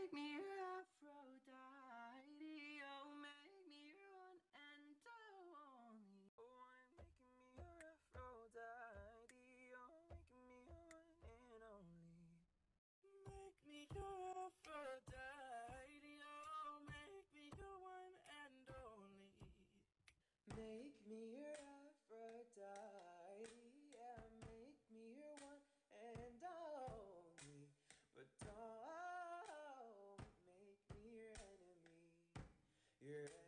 Make me your Aphrodite, oh, make me your one and only. Oh, making me your Aphrodite, oh, making me your one and only. Make me your Aphrodite, oh, make me your one and only. Make me your Aphrodite, yeah, make me your one and only. But don't make me your enemy, your